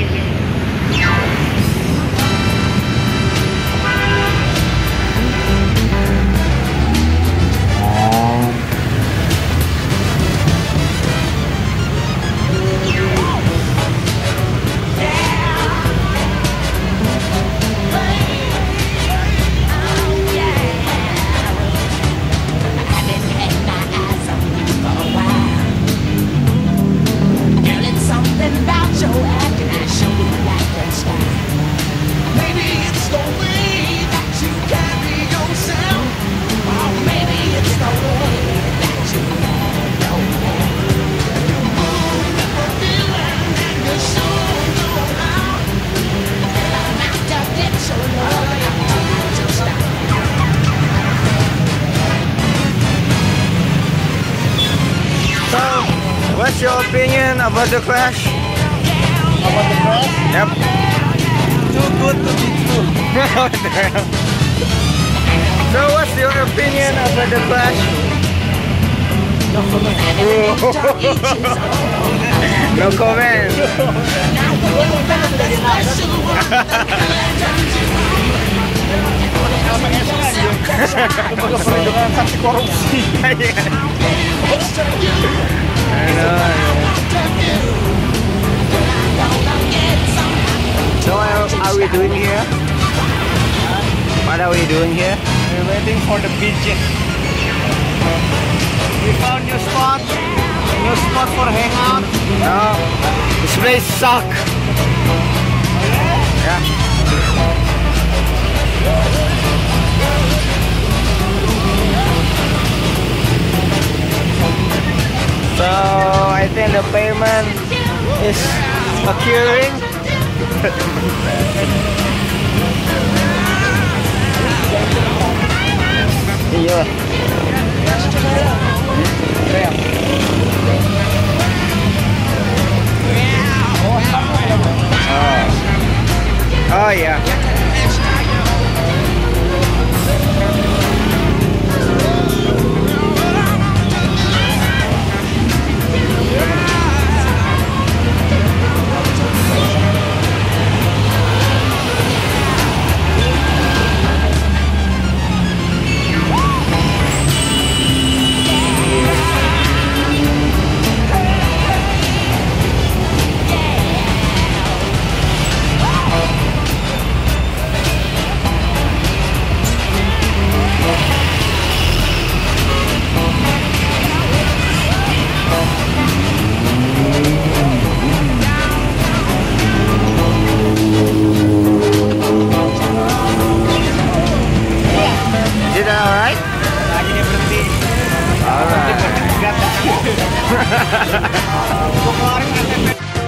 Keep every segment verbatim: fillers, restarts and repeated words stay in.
What's your opinion about the crash? About the crash? Yep. Too good to be true. So what's your opinion about the crash? No comment. No comment. Lembaga perlindungan saksi korupsi. I know. So are, are we doing here? What are we doing here? We're waiting for the beaches. We found new spot. New spot for hangout. No, this place suck. Yeah. So I think the payment is occurring. Iya. Oh. Oh yeah. Is that alright? Akhirnya berhenti. Alright. Gue keluarin K T P.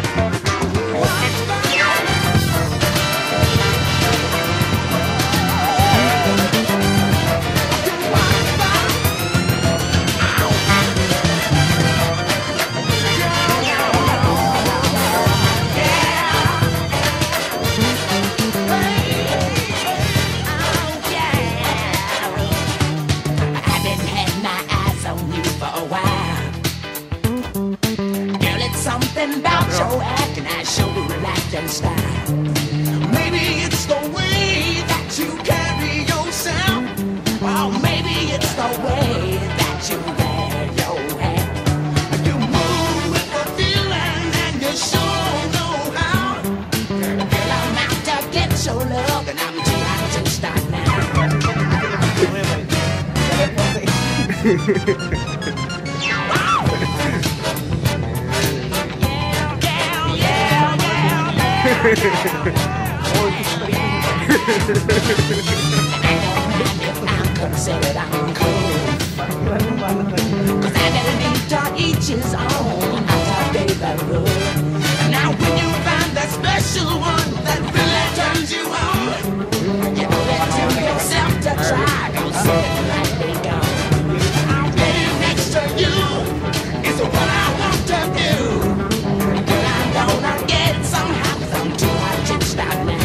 Something about your act and I show you like and style. Maybe it's the way that you carry yourself, or maybe it's the way that you wear your hair. You move with the feeling and you sure know how. Girl, I'm out to get your love and I'm too hot to start now. I'm considered uncool, 'cause I gotta need to each his own. I thought they were good. Now when you find that special one that really turns you on, you know that to yourself to try. Don't sit like they gone. I'm getting next to you is what I want to do. Girl, I wanna get it somehow, 'cause I'm too hot to stop now.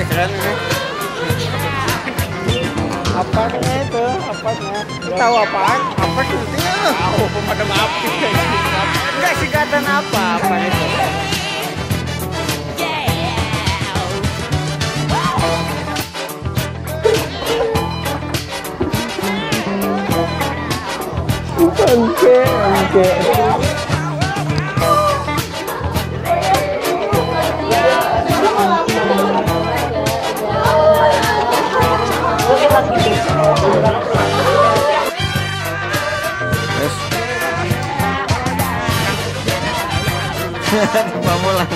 keren ini. Apanya itu? Apanya? Tahu apaan? Apa itu? Tahu pemadam api. Enggak singkatan apa? Apa itu? Oke, oke. Kamu lah.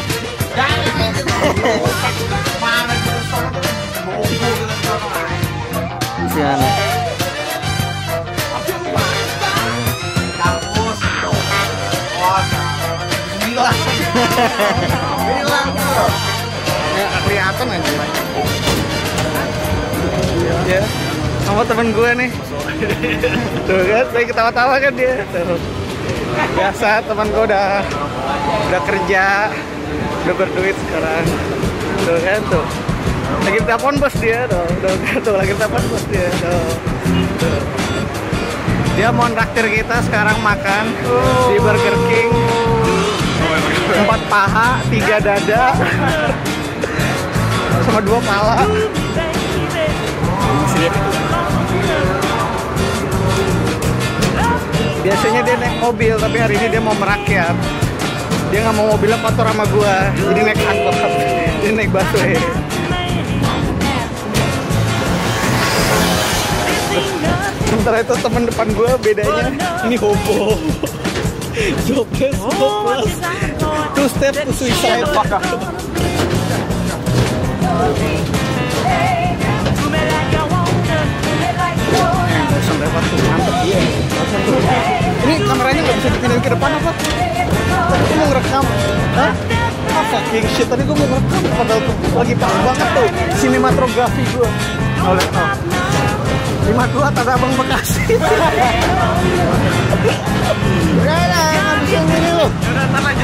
Siapa? Bilang tuh. Ya, kelihatan aja. Ya, sama temen gue nih. Tuh kan, saya ketawa-tawa kan dia. Tuh. Biasa teman gue udah udah kerja, udah berduit sekarang. Tuh kan tuh. Lagi telepon bos dia tuh. Tuh kan tuh lagi telepon bos dia. Tuh. Tuh. Dia mau traktir kita sekarang makan di Burger King. Empat paha, tiga dada, sama dua pala. Biasanya dia naik mobil, tapi hari ini dia mau merakyat. Dia nggak mau mobilnya kotor sama gua, jadi naik angkot. Dia naik busway. Sementara itu teman depan gua bedanya ini hobo. Jobless, hopeless. Two steps to suicide. Ini kameranya nggak bisa dipindahin ke depan apa? Tadi mau ngerekam. Hah? Ah, fucking shit. Tadi gue mau ngerekam padahal lagi pas banget tuh sinematografi gue. Oleh oh. lima dua ada Abang Bekasi. Udah lah, nggak bisa gini loh. Udah, ntar lanjut.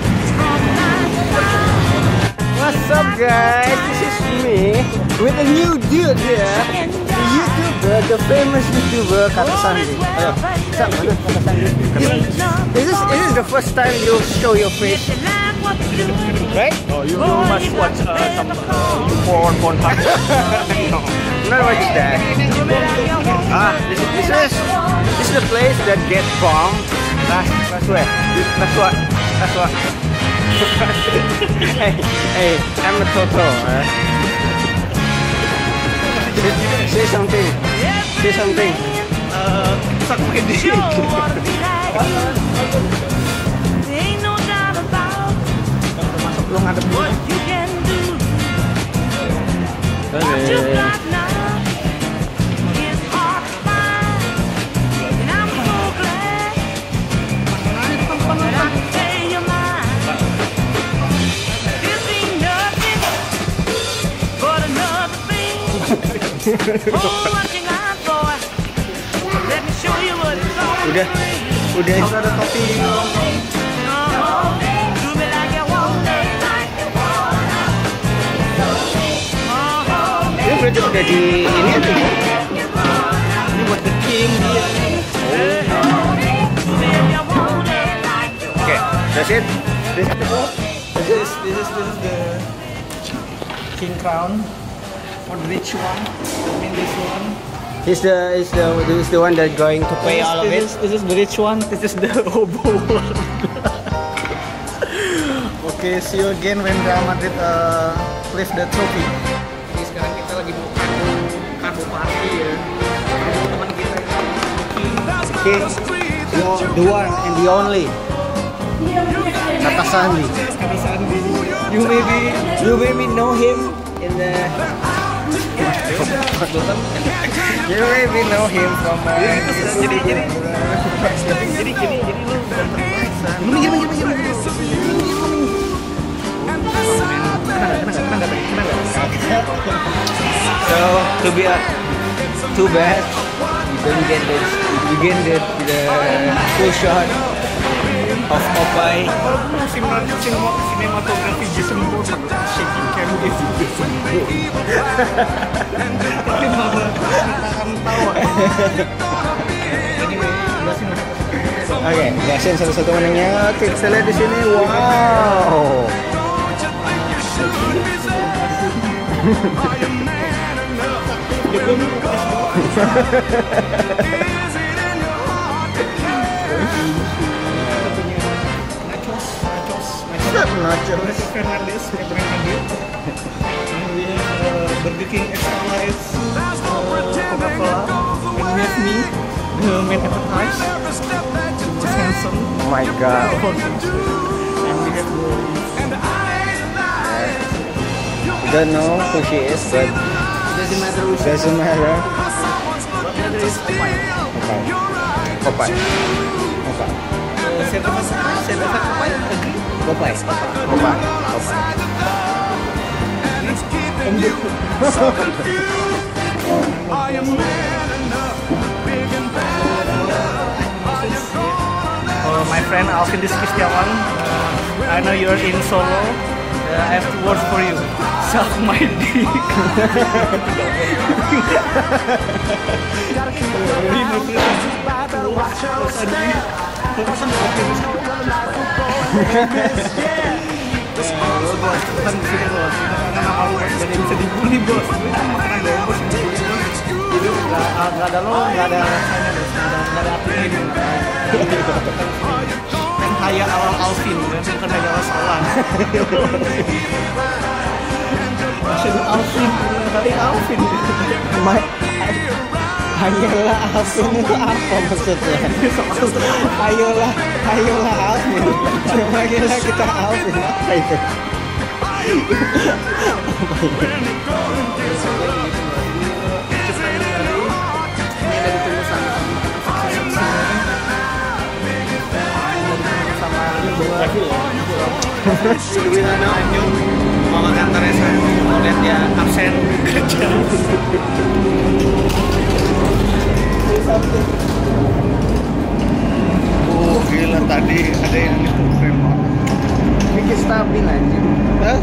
What's up guys? This is me with a new dude here. The YouTuber, the famous YouTuber Kata Sandi. Ayo, Sam, mana Kata Sandi? Is this, is this the first time you show your face? Right? Oh, you, you must watch uh, some uh, porn, porn no, not watch that. Ah, this, this is this is the place that get bombed. Last, last what? Last what? Last what? hey, hey, I'm a Toto. Huh? Say something. Say something. Uh, suck my dick. Masuk belum ada belum. Udah, udah. Udah ada topi. Ini berarti udah di ini aja. Ini buat the king dia. Oke, that's it. This is This is this is this is the king crown for the rich one. I mean this one. He's the is the is the one that going to pay all of it. This is, this is the rich one. This is the hobo one. Okay, see you again when Real Madrid uh, lift the trophy. Jadi sekarang kita lagi mau kado kado party ya. Teman kita. Okay, the, the one and the only. Kata Sandi. Kata Sandi. You maybe you maybe know him in the. You maybe know him from. Uh, jadi jadi jadi gini jadi lu lu minggir minggir minggir minggir. So to be a, too bad you don't get the you get the, the full shot of Popeye. Sinematografi Jason Bourne shaking cam gitu. Oke, jelasin satu-satu menunya. Oke, kita lihat di sini. Wow. Nachos. Fernandez, Real Madrid. And we have uh, Burger King extra large uh, Coca-Cola. And we have me, the main appetizer, which is handsome. Oh my god. And we have the Don't know who she is, but doesn't matter which doesn't matter. what matter is Popeye. Popeye. Popeye. Popeye. Uh, Saya dapat saya dapat Popeye. Agree? Popeye. Popeye. Popeye. Uh, my friend Alvin Setiawan, uh, I know you're in Solo. Uh, I have two words for you. Suck my dick. Kan di sini bos, karena nama lu jadi bisa dibully bos. Itu kan makanan dari bos yang dibully bos. Jadi nggak nggak ada lo, nggak ada rasanya bos, nggak ada nggak ada artinya gitu. Kan kayak awal Alvin, kan bukan kayak awal Salan. Masih Alvin, kali Alvin. Ma Ayolah Alvin itu apa maksudnya? Ayolah, ayolah Alvin. Ayolah kita Alvin apa itu? Mama kantornya saya mau lihat dia absen kerja. Oh gila, tadi ada yang itu keren banget. Bikin stabil aja. Hah?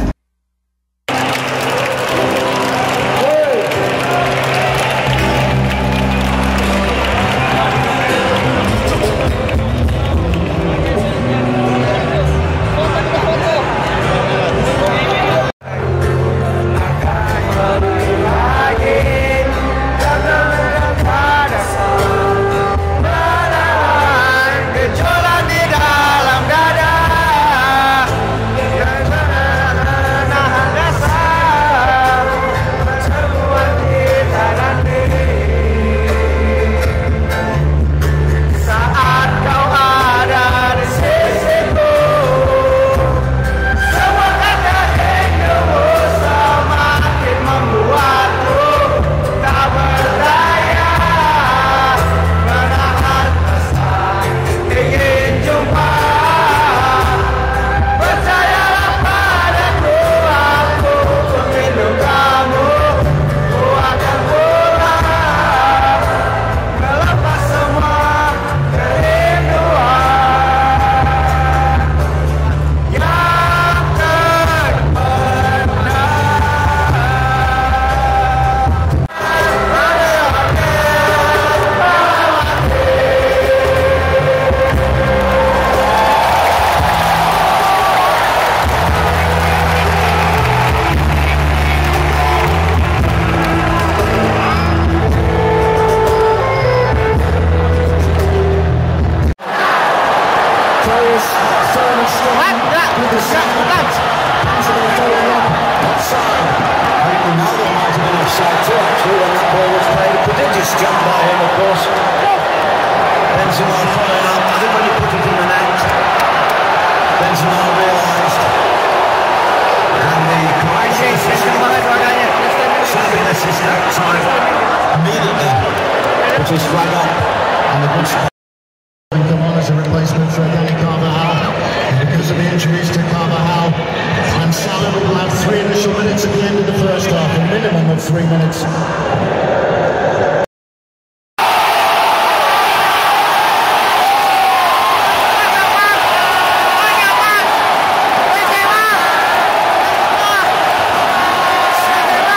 Just flag up and the good come on as a replacement for Danny Carvajal. Because of the injuries to Carvajal, and Salah will have three initial minutes at the end of the first half, a minimum of three minutes. Salah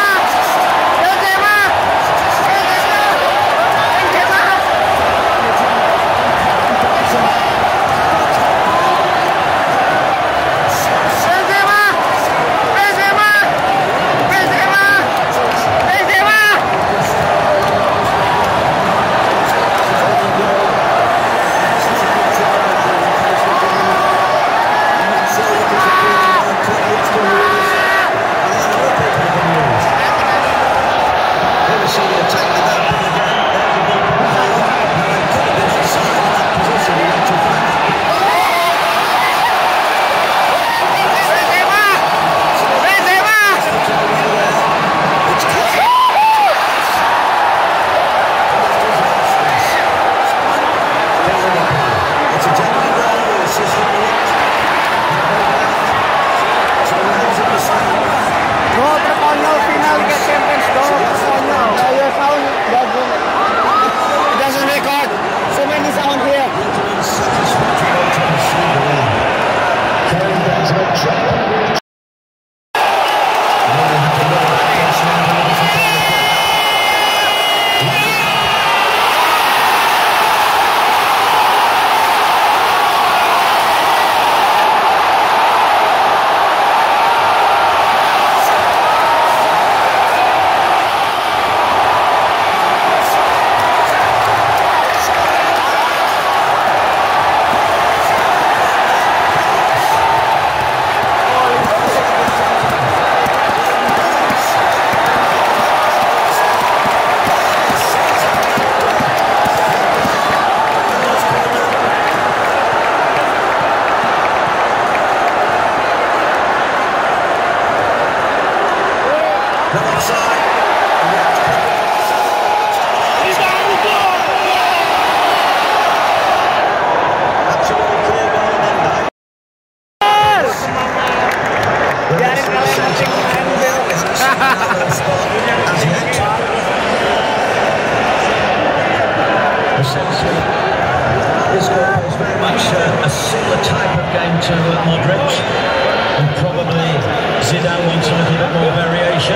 This is very much uh, a similar type of game to uh, Madrid, and probably Zidane wants a little bit more variation.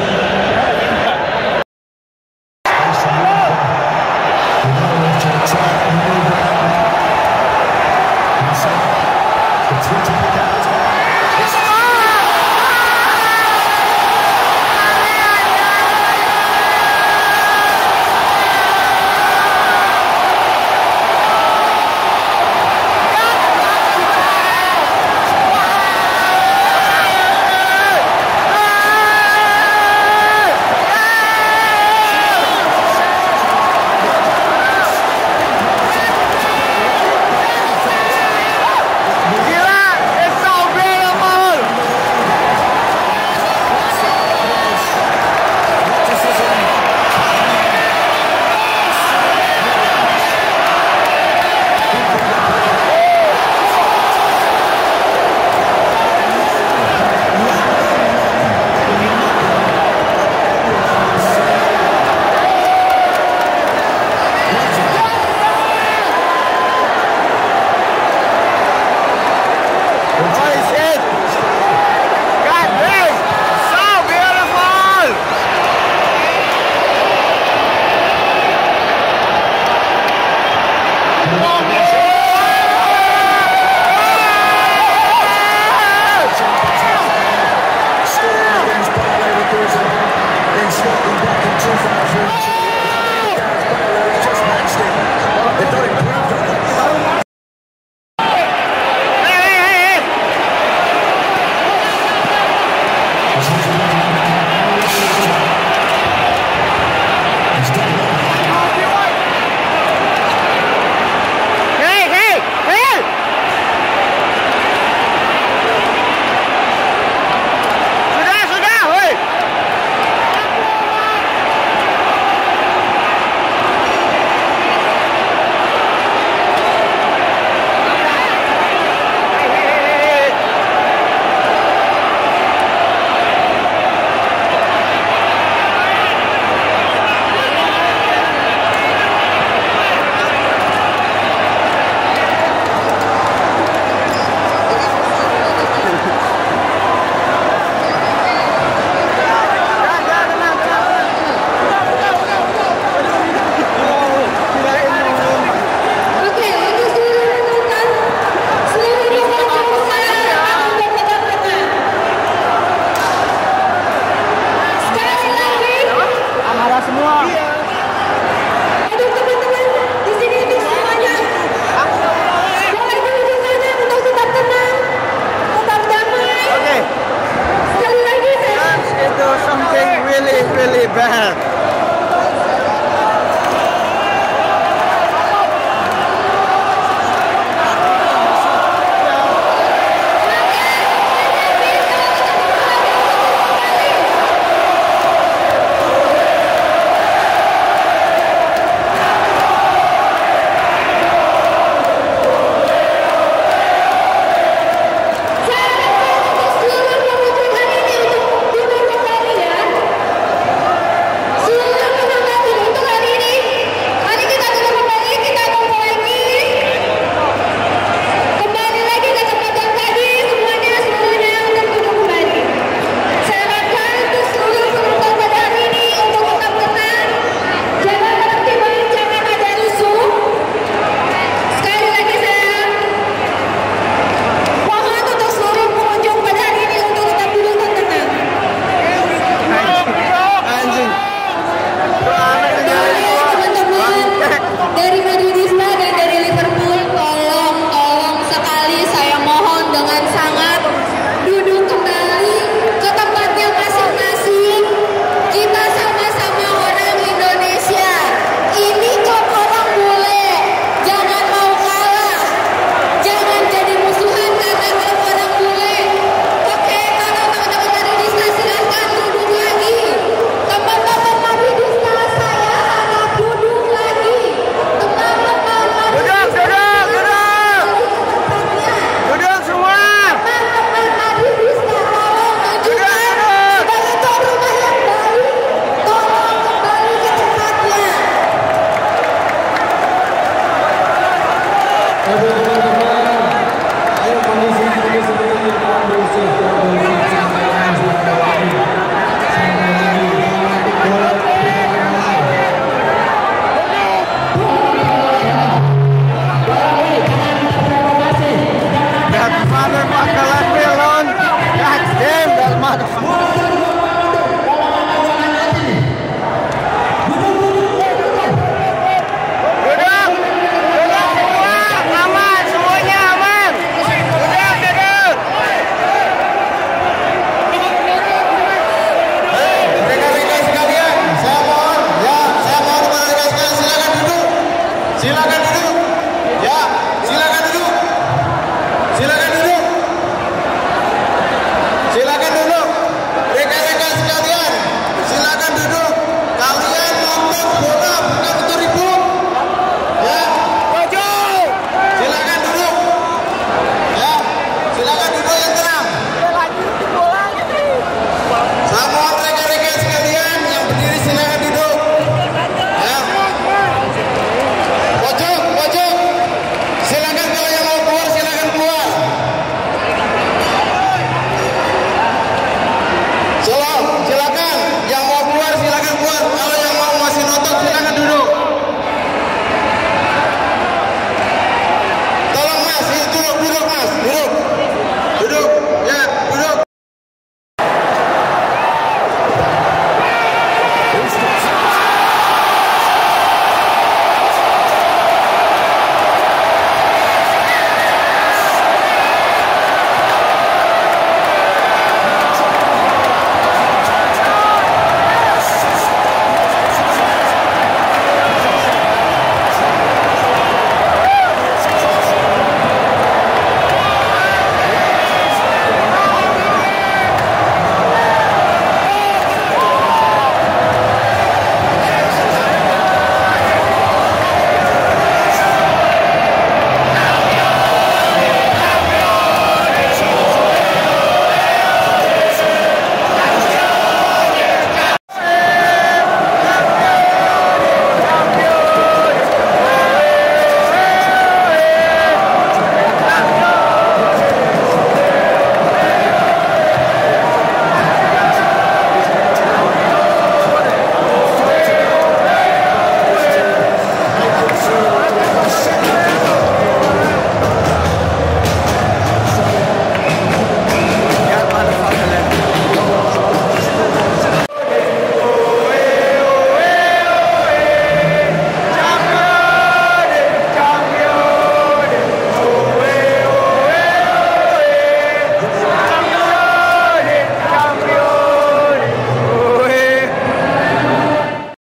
Bad.